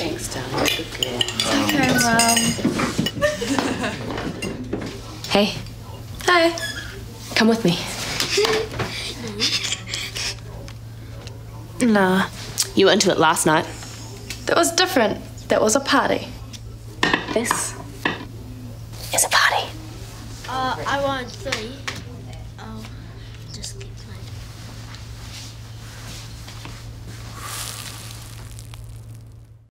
Thanks, darling. Good girl. Okay, Mum. Hey. Hi. Come with me. Nah. You went to it last night. That was different. That was a party. This is a party. I want 3. I'll just keep playing.